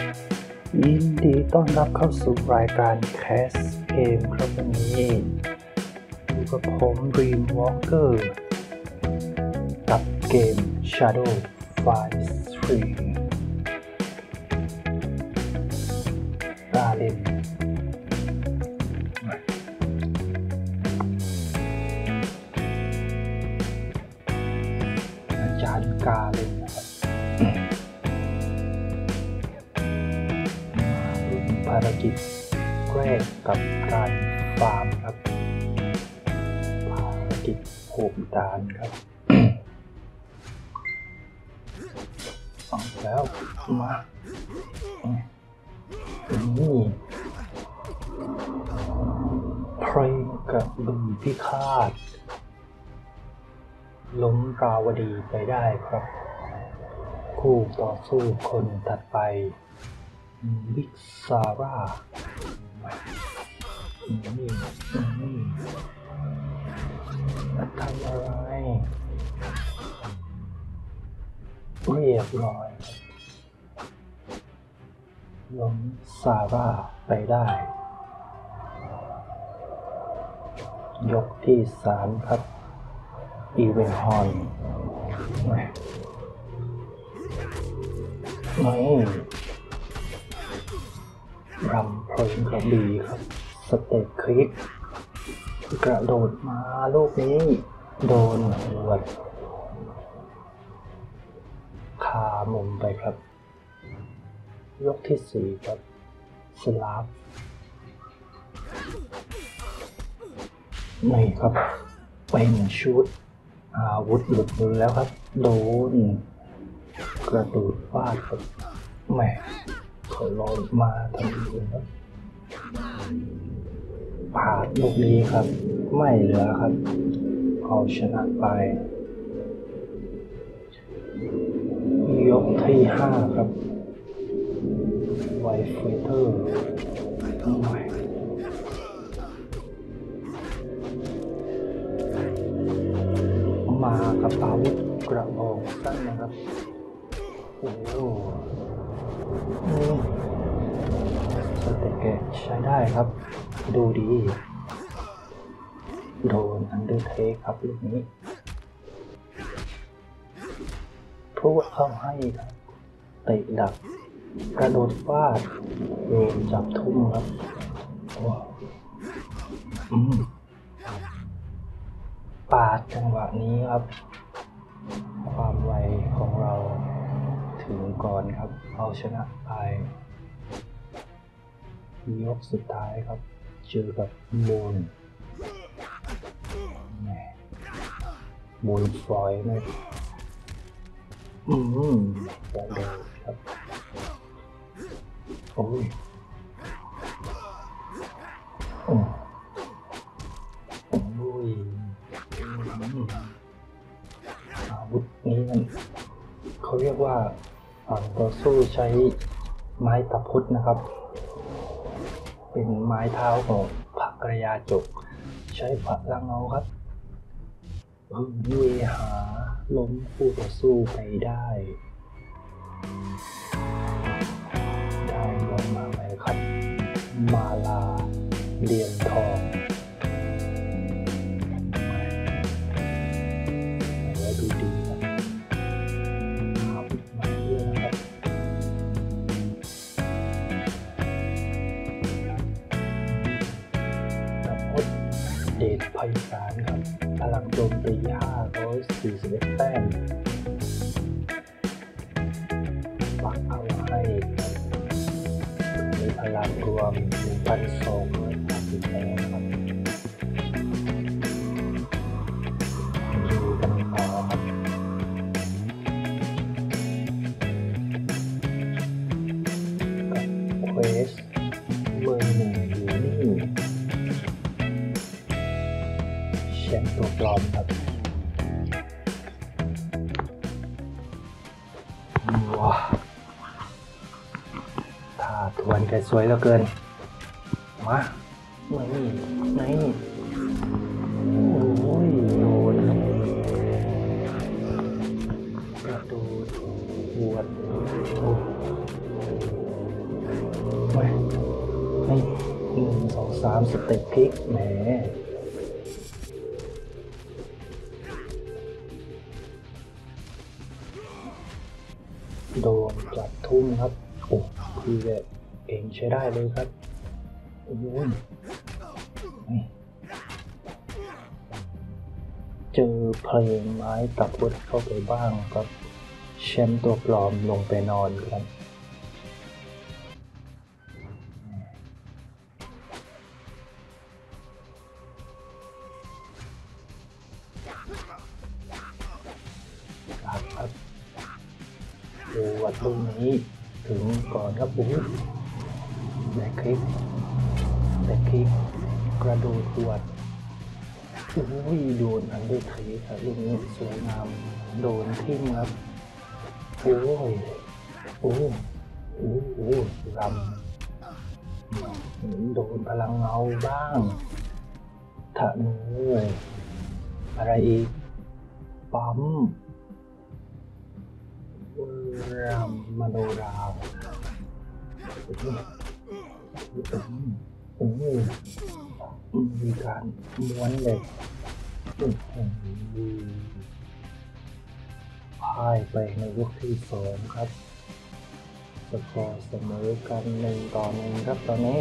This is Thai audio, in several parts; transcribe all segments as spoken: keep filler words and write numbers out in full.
ยินดีต้อนรับเข้าสู่รายการแคสเกมครับวันนี้อยู่กับผม Dream Walker กับเกม Shadow Files สาม กาเล่นอาจารย์กาเล่นนะครับภารกิจแรกกับการฟาร์มครับภารกิจโหกดานครับ เอาแล้วมานี่เพลงกับบึงพิฆาตล้มราวดีไปได้ครับคู่ต่อสู้คนถัดไปบิ๊กซาร่านี่นี่ทำอะไรเรียบร้อยล้มซาร่าไปได้ยกที่สามครับอีเวนฮอนไม่รำเพลินกระบี่ครับสเต็ปคลิกกระโดดมาลูกนี้โดนหัวคามุมไปครับยกที่สี่ครับสลาฟนี่ครับเป็นชุดอาวุธหลุดมือแล้วครับโดนกระโดดฟาดครับแหมเขาลอยมาทำดีครับผ่านลูกนี้ครับไม่เหลือครับเอาชนะไปยกที่ห้าครับไวเฟเตอร์มากับอาวุธกระบอกสั้นนะครับโอ้โหสเต็ปเกตใช้ได้ครับดูดีโดนอันเดอร์เทคครับลูกนี้พูดเข้าให้ครับเตะดักกระโดดฟาดโดนจับทุ่มครับว้าวอืมปาดจังหวะนี้ครับความไวของเราถึงก่อนครับเอาชนะไปยกสุดท้ายครับเจอกับมูนมูนฟลอยด์นะอืมกระโดดครับโอ้ยโอ้ยอาวุธนี้มันเขาเรียกว่าฝั่งต่อสู้ใช้ไม้ตะพุดนะครับเป็นไม้เท้าของพระกระยาจกใช้พลังเอาครับพึ่งเวหาล้มคู่ต่อสู้ไปได้ได้ลงมาไหมครับมาลาเหรียญทองแล้วดูดีครับขับมาด้วยนะครับเดชไพศาลครับพลังโจมตีห้าร้อยสี่สิบเอ็ดแต้มปักเอาให้ครับมีพลังรวม หนึ่งพันสองร้อยห้าสิบ แต้มครับดูกันต่อครับกับเควสเบอร์หนึ่งอยู่นี่แชมป์ตัวปลอมครับว้าถ้าทวนแกสวยเหลือเกินมาไม่ไหนโอ้ยโดนกระโดดหวดโอ้สามสเต็ปพลิกแหมโดนจับทุ่มครับโอ้คือแบบเก่งใช้ได้เลยครับโอ้ยเจอเพลงไม้ตะพุดเข้าไปบ้างครับแชมป์ตัวปลอมลงไปนอนครับครับดูวัดลูกนี้ถึงก่อนครับอุ้ยแบกคลิกแบกคลิกกระโดดขวดอุ้ยโดนอันเดอร์เทคครับลูกนี้สวยงามโดนทิ่มครับโอ้ยโอ้ยโอ้โหลำโดนพลังเงาบ้างธนูอะไรอีกปั๊มรำมโนราโอ้ยมีการม้วนเลยพ่ายไปในยกที่สองครับสกอร์เสมอกันหนึ่งต่อหนึ่งครับตอนนี้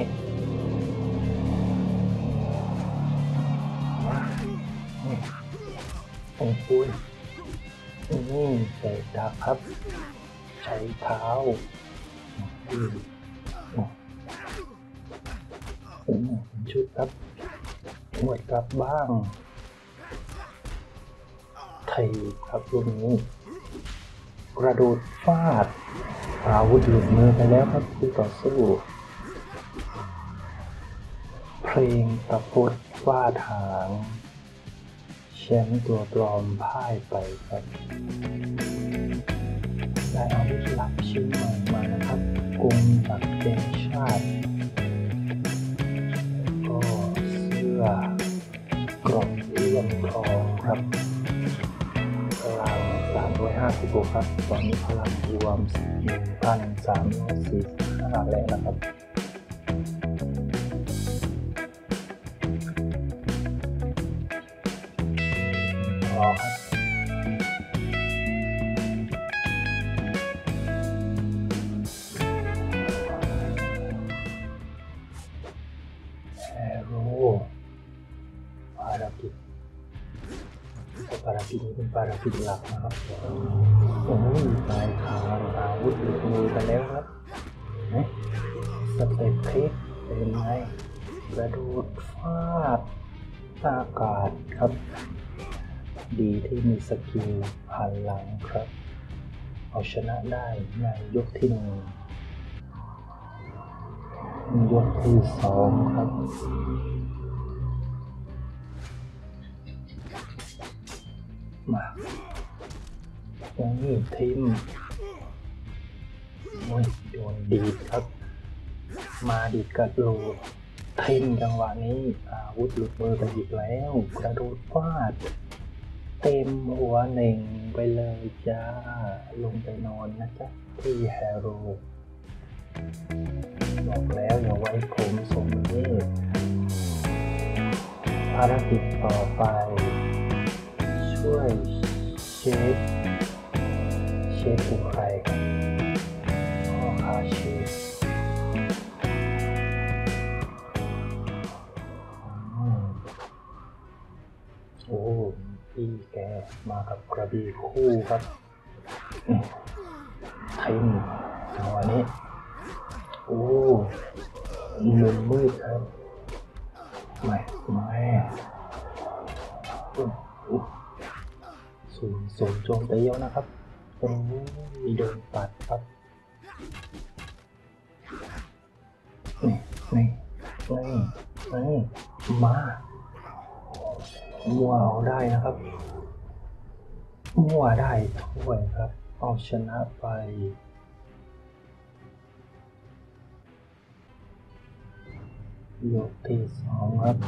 โอ้โหนี่เตะดักครับใช้เท้าชุดครับหมดกลับบ้างไทยครับลูกนี้กระโดดฟาดอาวุธหลุดมือไปแล้วครับคู่ต่อสู้เพลงตะพุดฟาดหางแชมป์ตัวปลอมพ่ายไปครับได้อาวุธลับชิ้นใหม่มานะครับกรุงตักเกณฑ์ชาติก็เสื้อกรอบเลื่อมทองครับพลังสามร้อยห้าสิบหกครับตอนนี้พลังรวม หนึ่งพันสามร้อยสี่สิบห้า แล้วนะครับรอครับแอโร่ภารกิจภารกิจนี้เป็นภารกิจหลักนะครับโอ้ยปลายทางอาวุธหลุดมือกันแล้วครับสเต็ปคลิกเป็นไงกระโดดฟาดอากาศครับดีที่มีสกิลหันหลังครับเอาชนะได้ในยกที่หนึ่งยกที่สองครับมาอย่างนี้ทีมโอ้ยโดนดีดครับมาดีดกระโดดทีมจังหวะนี้อาวุธหลุดมือกันอีกแล้วกระโดดฟาดเต็มหัวหนึ่งไปเลยจ้าลงไปนอนนะจ๊ะที่แฮโร่บอกแล้วอย่าไว้ผมสมเด็จภารกิจต่อไปช่วยเชฟเชฟคือใครครับพ่อค้าเชฟโอ้พี่แกมากับกระบี่คู่ครับทิมจังหวะนี้โอ้มุมมืดครับไม่ไม่สูงสูงโจมตีแล้วนะครับโอ้ยโดนปัดครับนี่นี่นี่นี่มามั่วเอาได้นะครับมั่วได้ถ้วยครับเอาชนะไปยกที่สองครับ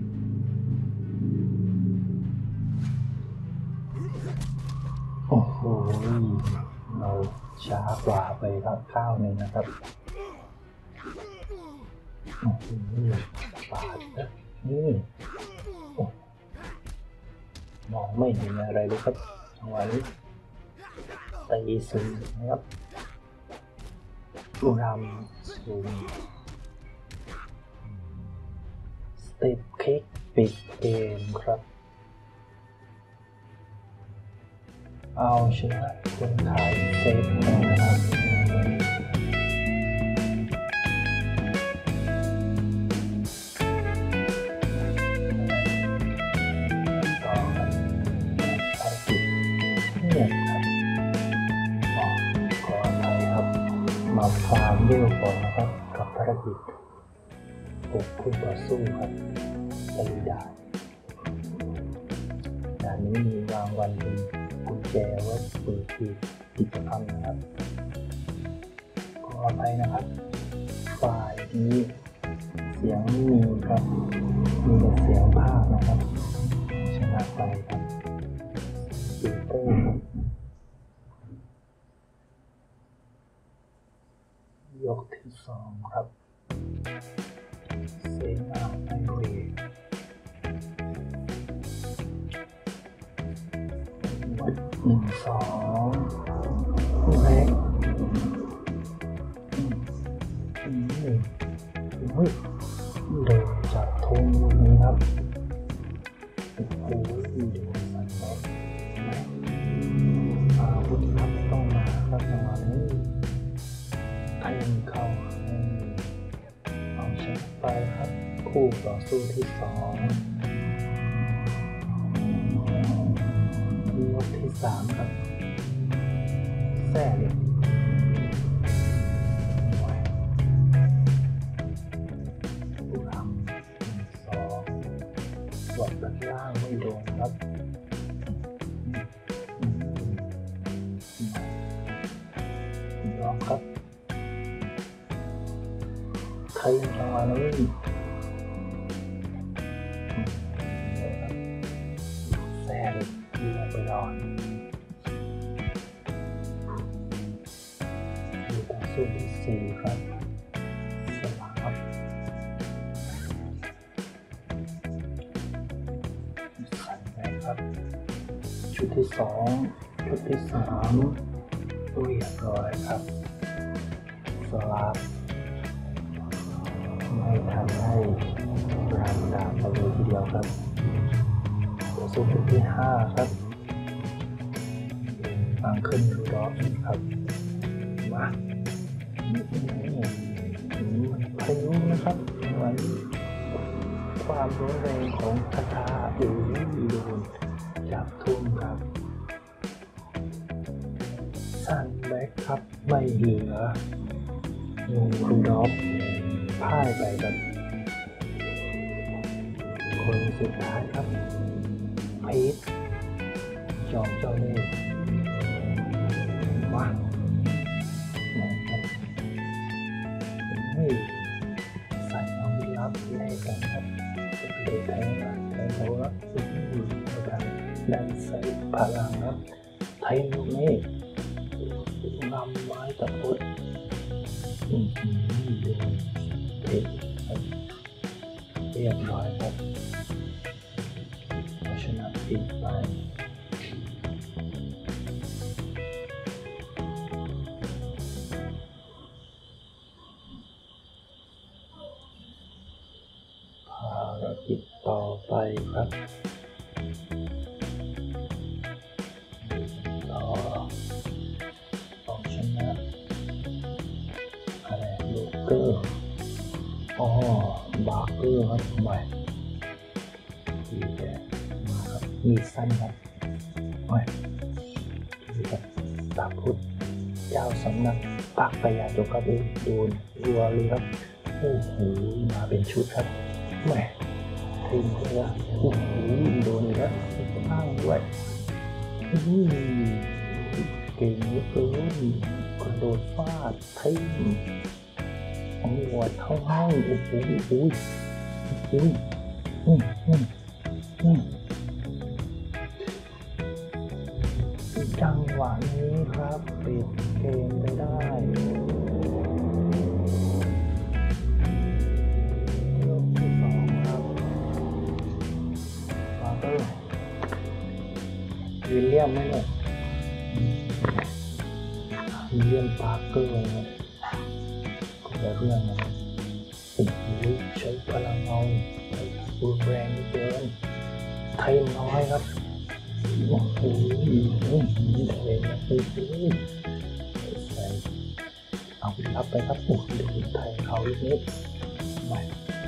โอ้โหเราช้ากว่าไปครับข้าวหนึ่งนะครับโอ้โหบาทนะนี่มองไม่เห็นอะไรเลยครับจังหวะนี้ตีสูงนะครับรำสูงสเต็ปเคิกปิดเกมครับเอาชนะคนขายเซฟนะครับต่อกันภารกิจเนี่ยครับอ๋อขออภัยครับมาฟาร์มเวลก่อนนะครับกับภารกิจปลุกคู่ต่อสู้ครับตีดาบด่านนี้มีรางวัลเป็นกุญแจไว้เปิดกิจกรรมนะครับขออภัยนะครับฝ่ายนี้เสียงไม่มีครับมีแต่เสียงภาพนะครับชนะไปครับปีเตอร์ยกที่สองครับเซนาไอเววัดหนึ่งสองแม็กอืมหนึ่งเฮ้ยโดนจับทุ่มลูกนี้ครับโอ้โหโดนสันแม็กอาวุธครับต้องมาครับจังหวะนี้แทงเข้าเอาชนะไปครับคู่ต่อสู้ที่สองยกที่สามครับแซ่เลยผู้ทำหนึ่งสองสวดตัดล่างไม่โดนครับยอมครับใครจังหวะนี้แซ่เลยเรือไปรอนอยู่ต่อสู้ที่สี่ครับสลาบสันแรกครับชุดที่สองชุดที่สามเรียบร้อยครับสลาบไม่ทันให้รันดาบไปเลยทีเดียวครับต่อสู้ชุดที่ห้าครับฟังขึ้นรูดอฟครับมามันพายุนะครับเหมือนความร้อนแรงของคาถาอูโดนจับทุ่มครับซันแบ็คครับไม่เหลือรูดอฟพ่ายไปกับคนสุดท้ายครับพีทจอมเจ้าเล่ห์มาครับนี่ใส่เอาวิลับแลกกันครับจะเป็นแทงนะแทงเขาละสุดอยู่ในการดันใส่พลังครับไทยลูกนี้นำไม้ตะพุดอืมเดินเทเรียบร้อยครับชนะติดไปภารกิจต่อไปครับต่อต้องชนะอะไรลูกเกอร์อ๋อบาร์เกอร์ครับใหม่ดีแกมาครับมีสั้นครับโอ้ยดีครับตาพุทธเจ้าสำนักปักพยาจกครับโดนรัวเลยครับโอ้โหมาเป็นชุดครับแหมทีมเลยนะโอ้โหโดนอีกแล้วข้างด้วยเก่งเหลือเกินกระโดดฟาดทีมหัวเท่าห้องโอ้โหโอ้ยโอ้ยอืมอืมอืมจังหวะนี้ครับปิดเกมไปได้ยกที่สองวิลเลียมไหมเนี่ยวิลเลียมปาร์เกอร์นะก็จะเรื่องนะโอ้โหใช้พลังเงารุนแรงเกินไทยน้อยครับโอ้โหอะไรนะโอ้โหใส่เอาไปรับไปครับโอ้โหไทยเขาอีกนิดไม่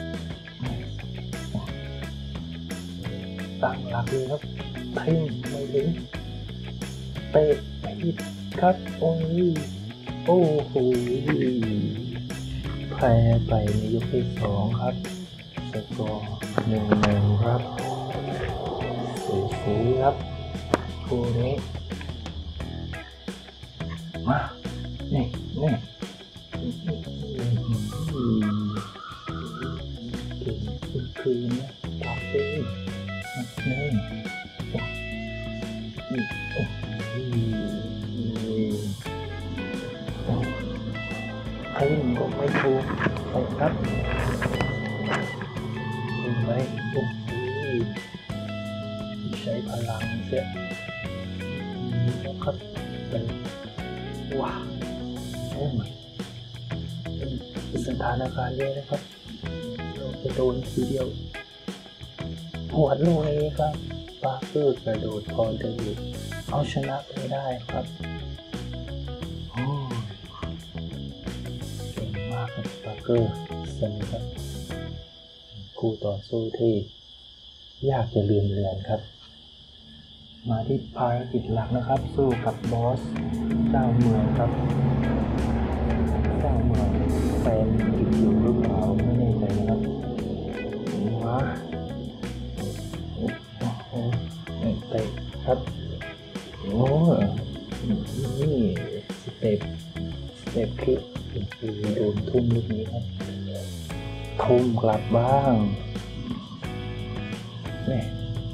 ตั้งหลักเลยครับไทยไม่ถึงเตะผิดครับโอ้ยโอ้โหแพ้ไปในยกที่สองครับสกอร์หนึ่งหนึ่งครับสูสีครับคู่นี้มานี่นี่เก่งคือคืนนะจับตีนี่โอ้โอ้ไอ้มันก็ไม่ถูกไปครับถูกไหมโอ้ยใช้พลังเสียนี่นะครับเป็นว้าโอ้ยเป็นสถานการณ์เลยนะครับเราจะโดนทีเดียวหัวลูกนี้ครับปาร์เกอร์กระโดดพอจะหยุดเอาชนะไปได้ครับโอ้เก่งมากครับปาร์เกอร์เซนครับคู่ต่อสู้ที่ยากจะลืมเลือนครับมาที่ภารกิจหลักนะครับสู้กับบอสเจ้าเมืองครับเจ้าเมืองแฟนอีกอยู่หรือเปล่าไม่แน่ใจนะครับมาโอ้โหเตะครับโอ้นี่สเต็ปสเต็ปคือโดนทุ่มลูกนี้ครับทุ่มกลับบ้างนี่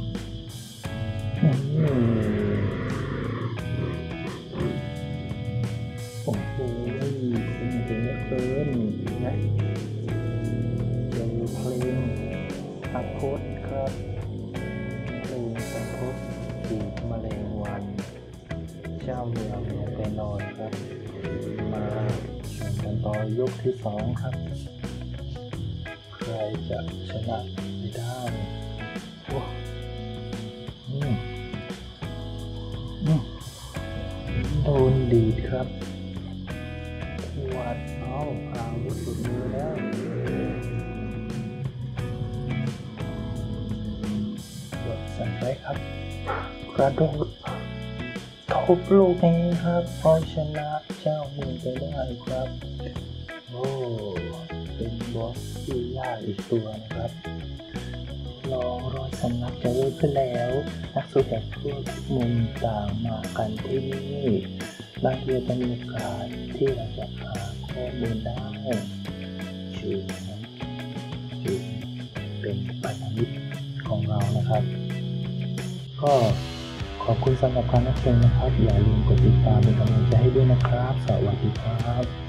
โอ้โหเป็นเกินเกินนะเจอเพลงอัพโพสครับเพลงอัพโพสจีบแมลงวันเจ้าเมืองเนี่ยไปนอนครับมาชมกันต่อยกที่สองครับใครจะชนะไปได้โอ้อืมอืมโดนดีดครับวัดเอาพาวุธสุดมือแล้วกดสั่นไปครับกระโดดทุบลูกนี้ครับเอาชนะเจ้ามือไปได้ครับโอ้เป็นบอสที่ยากอีกตัวนะครับลองรอยสำนักจะเริ่มขึ้นแล้วนักสู้จากทั่วทุกมุมต่างมากันที่นี่บางทีเป็นโอกาสที่เราจะหาข้อมูลได้ชื่อนั้นชื่อเป็นพันธมิตรของเรานะครับก็ขอบคุณสำหรับการรับชมนะครับอย่าลืมกดติดตามเป็นกำลังใจให้ด้วยนะครับสวัสดีครับ